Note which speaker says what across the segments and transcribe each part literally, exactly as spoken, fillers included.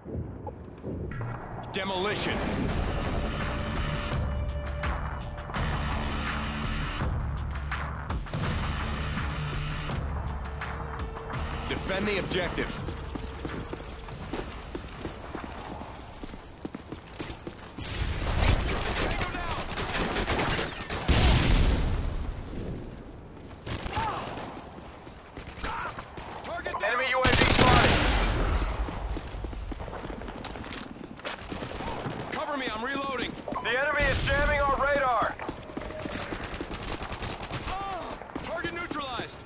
Speaker 1: Demolition. Defend the objective.
Speaker 2: Enemy U A V spotted.
Speaker 1: Cover me, I'm reloading.
Speaker 2: The enemy is jamming our radar.
Speaker 1: Target neutralized.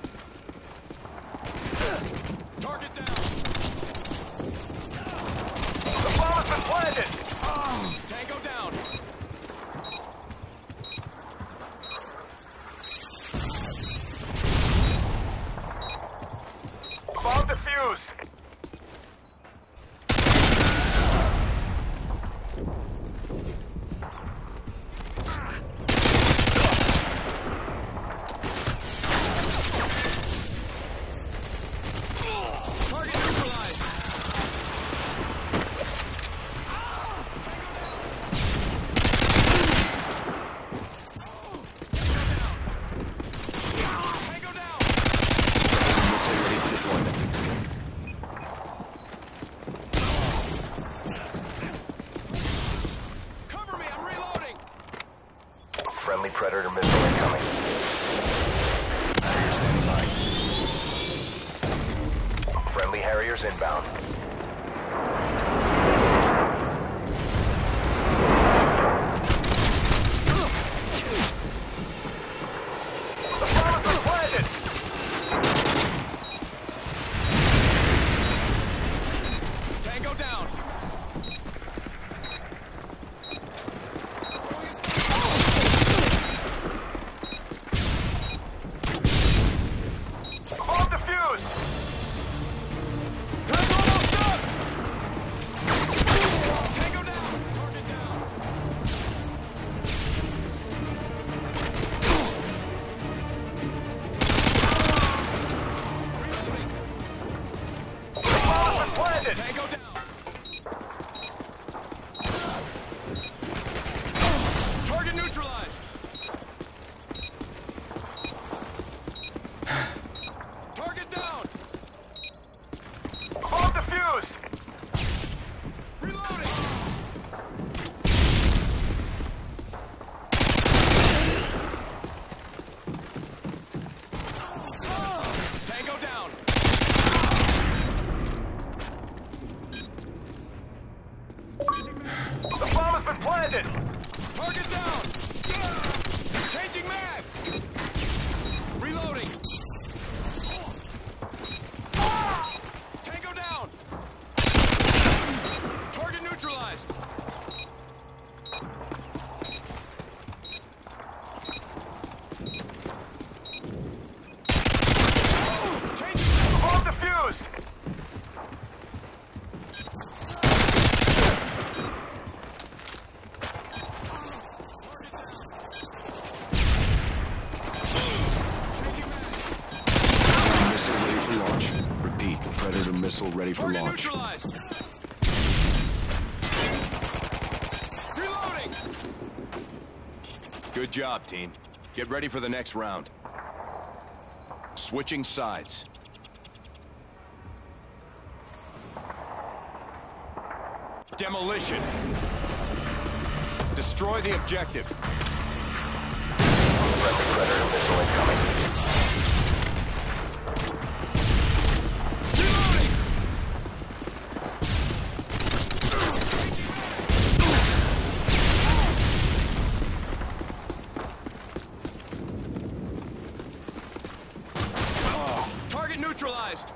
Speaker 1: Target down.
Speaker 2: The bomb has been planted.
Speaker 1: Tango down.
Speaker 2: Bomb defused.
Speaker 1: Target neutralized. Tango down.
Speaker 3: Missile ready for deployment.
Speaker 1: Cover me, I'm reloading.
Speaker 2: Friendly Predator missile incoming.
Speaker 3: Harrier standing by.
Speaker 2: Friendly Harriers inbound. The bomb has been planted.
Speaker 1: Tango down.
Speaker 2: Bomb defused.
Speaker 1: That's almost done. Tango down. Target down. Reloading.
Speaker 2: The bomb has been planted.
Speaker 1: Tango down. Target neutralized. Target down.
Speaker 2: Bomb defused.
Speaker 1: Reloading. Tango down.
Speaker 2: The bomb has been planted.
Speaker 1: Target down. Changing mag. Reloading. Tango down. Target neutralized. Changing mag.
Speaker 2: Bomb defused.
Speaker 1: Changing mag.
Speaker 3: Missile ready for launch. Repeat, Predator missile ready for
Speaker 1: Target
Speaker 3: launch.
Speaker 1: neutralized. Reloading. Good job, team. Get ready for the next round. Switching sides. Demolition. Destroy the objective.
Speaker 2: Friendly Predator missile incoming.
Speaker 1: Reloading. Target neutralized.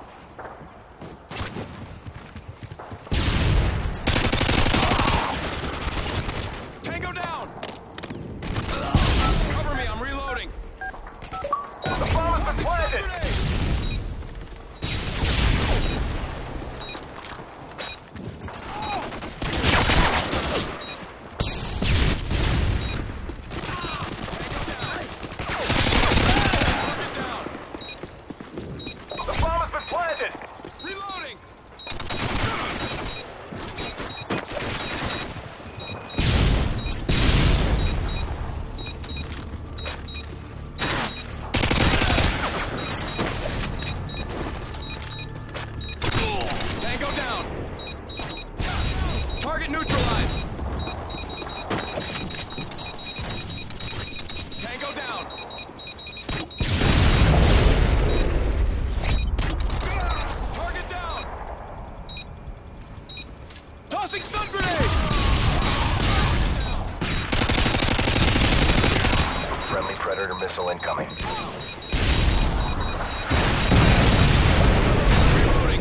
Speaker 1: Tango down. Cover me, I'm reloading. Target neutralized. Tango down. Target down. Tossing stun grenade.
Speaker 2: Friendly Predator missile incoming.
Speaker 1: Reloading.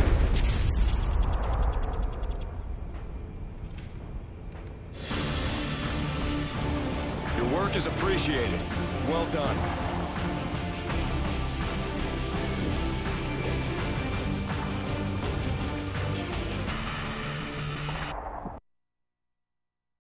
Speaker 1: Your work is appreciated. Well done.